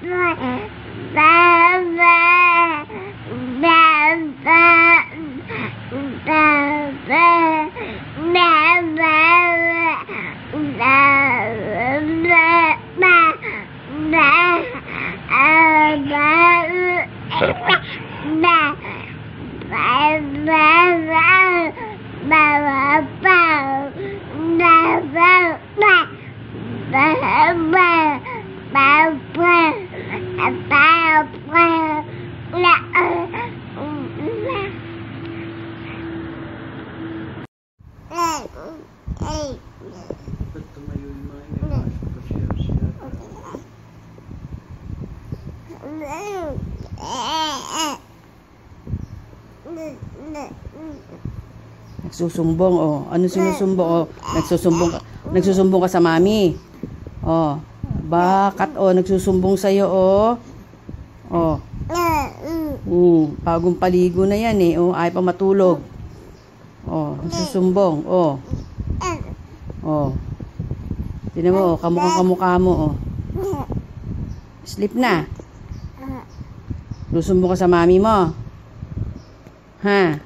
Nagsusumbong, oh. Ano sinusumbong, oh? Nagsusumbong ka sa mami. Oh. Bakit, oh, nagsusumbong sa'yo, oh. Oh. Bagong paligo na yan, eh. Oh, ayaw pa matulog. Oh, nagsusumbong, oh. Oh. Tignan mo, oh, kamukha mo, oh. Sleep na. Susumbong ka sa mami mo. Ha?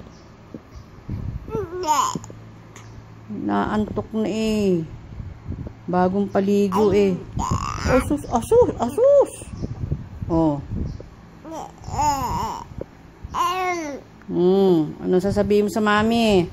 Naantok na eh. Bagong paligo eh. Asus. Oh. Ano sasabihin mo sa mami?